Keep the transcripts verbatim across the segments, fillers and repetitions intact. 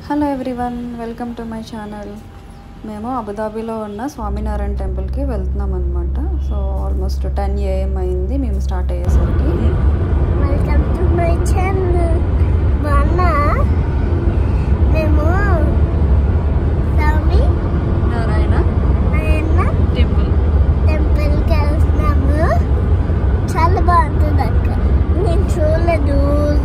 Hello everyone, welcome to my channel. మేము అబుదాబిలో ఉన్న స్వామినారాయణ టెంపుల్కి వెళ్తున్నాం అనమాట. సో ఆల్మోస్ట్ టెన్ ఏఎం అయింది మేము స్టార్ట్ అయ్యేసరికి. Welcome to my channel. మొన్న మేము స్వామి నారాయణ నారాయణ టెంపుల్ టెంపుల్కి వెళ్తున్నాము. చాలా బాగుంటుంది అక్కడ. నేను చూడలేదు.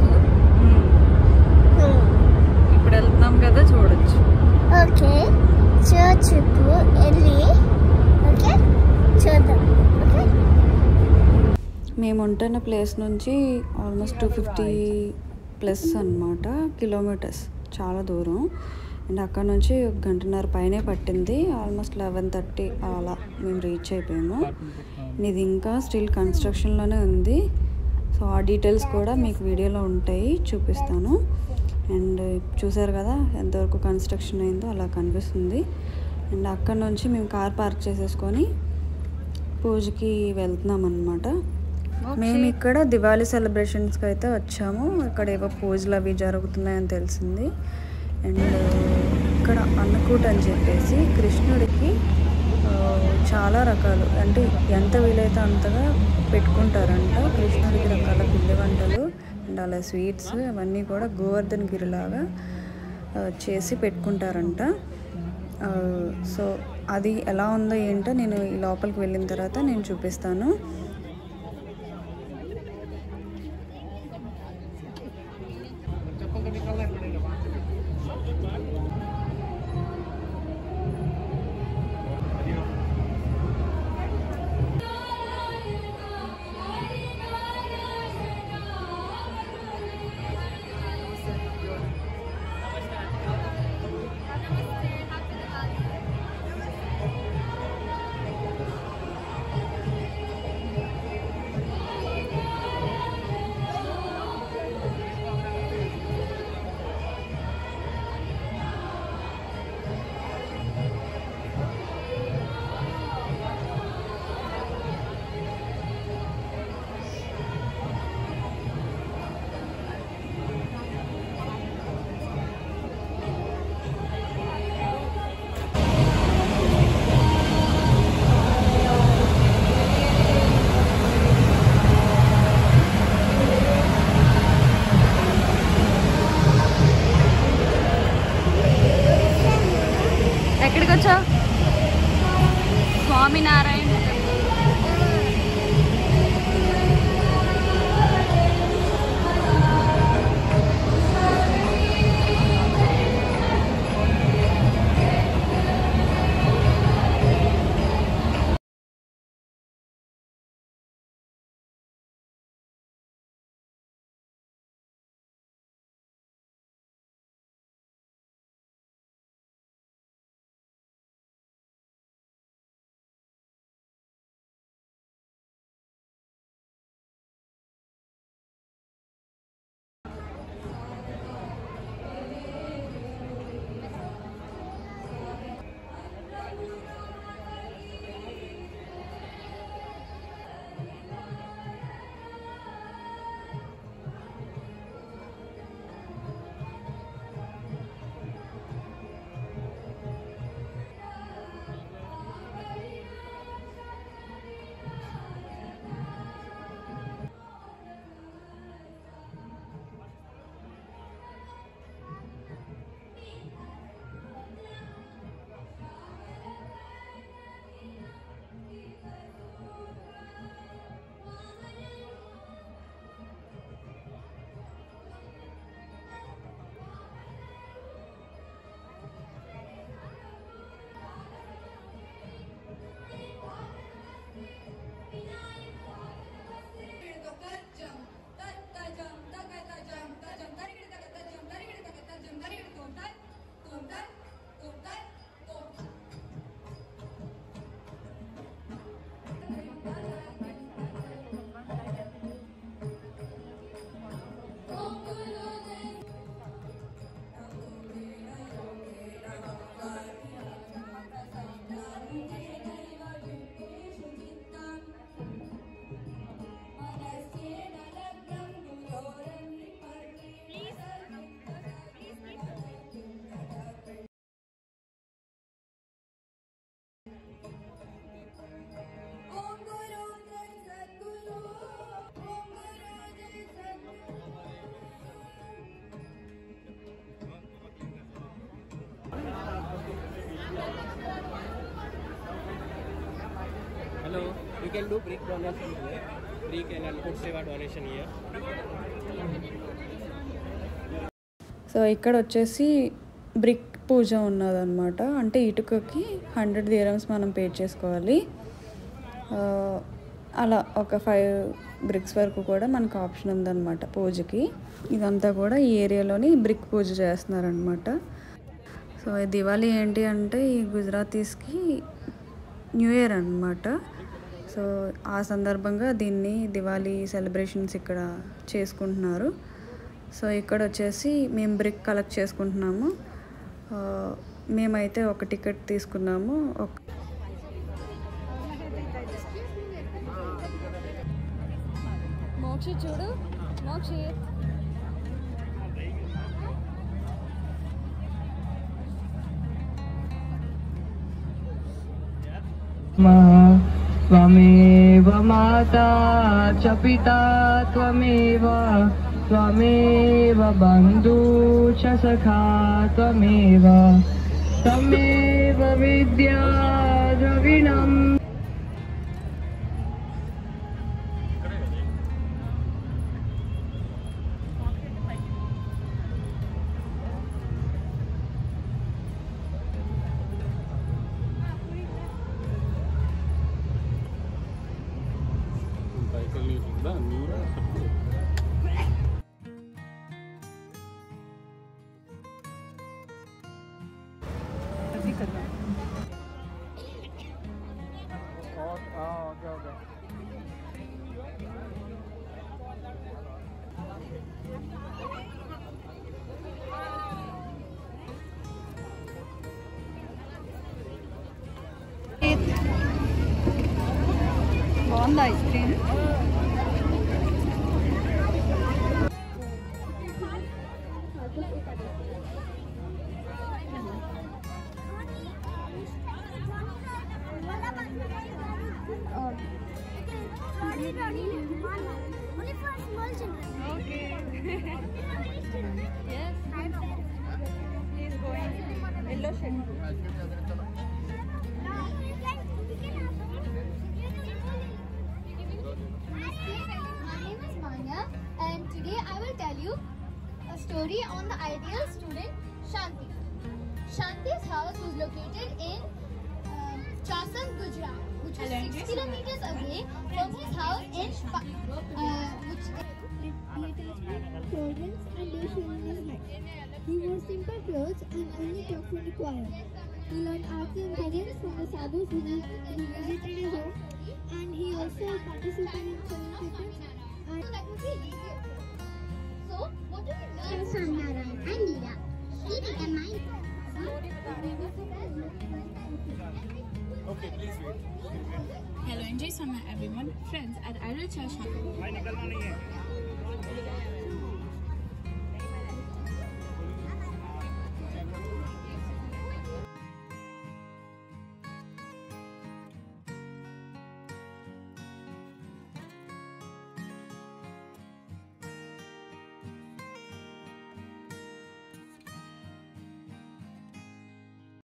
ఇప్పుడు వెళ్తున్నాం కదా, చూడొచ్చు. ఓకే, చూచు వెళ్ళి ఓకే చూద్దాం. ఓకే, మేము ఉంటున్న ప్లేస్ నుంచి ఆల్మోస్ట్ టూ ఫిఫ్టీ ప్లస్ అనమాట కిలోమీటర్స్, చాలా దూరం. అండ్ అక్కడ నుంచి ఒక గంటన్నర పైనే పట్టింది. ఆల్మోస్ట్ లెవెన్ థర్టీ అలా మేము రీచ్ అయిపోయాము. ఇది ఇంకా స్టిల్ కన్స్ట్రక్షన్లోనే ఉంది. సో ఆ డీటెయిల్స్ కూడా మీకు వీడియోలో ఉంటాయి, చూపిస్తాను. అండ్ చూసారు కదా ఎంతవరకు కన్స్ట్రక్షన్ అయిందో అలా కనిపిస్తుంది. అండ్ అక్కడ నుంచి మేము కార్ పార్క్ చేసేసుకొని పూజకి వెళ్తున్నాం అన్నమాట. మేము ఇక్కడ దివాళీ సెలబ్రేషన్స్కి అయితే వచ్చాము. ఇక్కడ ఏవో పూజలు అవి జరుగుతున్నాయని తెలిసింది. అండ్ ఇక్కడ అన్నకూట్ అని చెప్పేసి కృష్ణుడికి చాలా రకాలు, అంటే ఎంత వీలైతే అంతగా పెట్టుకుంటారంట. కృష్ణుడికి రకాల పిండి వంటలు అండ్ అలా స్వీట్స్ అవన్నీ కూడా గోవర్ధన్ గిరిలాగా చేసి పెట్టుకుంటారంట. సో అది ఎలా ఉందో ఏంటో నేను ఈ లోపలికి వెళ్ళిన తర్వాత నేను చూపిస్తాను. ఎక్కడికి వచ్చా? Swaminarayan can do brick donation here. Brick and Annakut seva donation here. So ఇక్కడ వచ్చేసి బ్రిక్ పూజ ఉన్నదన్నమాట. అంటే ఇటుకకి హండ్రెడ్ దిరమ్స్ మనం పే చేసుకోవాలి. అలా ఒక ఫైవ్ బ్రిక్స్ వరకు కూడా మనకు ఆప్షన్ ఉందన్నమాట పూజకి. ఇదంతా కూడా ఈ ఏరియాలోని బ్రిక్ పూజ చేస్తున్నారనమాట. సో దివాళీ ఏంటి అంటే ఈ గుజరాతీస్కి న్యూ ఇయర్ అన్నమాట. సో ఆ సందర్భంగా దీన్ని దివాళీ సెలబ్రేషన్స్ ఇక్కడ చేసుకుంటున్నారు. సో ఇక్కడ వచ్చేసి మేము బ్రిక్ కలెక్ట్ చేసుకుంటున్నాము. మేమైతే ఒక టికెట్ తీసుకున్నాము. ఒక మోక్ష చూడు మోక్ష త్వమేవ మాతా చ పితా త్వమేవ త్వమేవ బంధూ చ సఖా త్వమేవ త్వమేవ విద్యా ద్రవిణం. బాగుంది ice cream. Only for small children. Okay. Yes. Please go in. Yellow shirt. My name is Manya, and today I will tell you a story on the ideal student Shanti. Shanti's house was located in um, Chasam, Gujarat, which was six kilometers away from his house in Pa- uh, which fragrance and they shone in his head. He wore simple clothes and only talked from the choir. He learned arts and bhajans from the sadhus who visited his home, and he also participated in celebrations and that would be easier. So, what do we learn? Sandara and Nira. He determined. Okay, please wait. Hello and Jai Sama everyone. Friends, at Idol Church.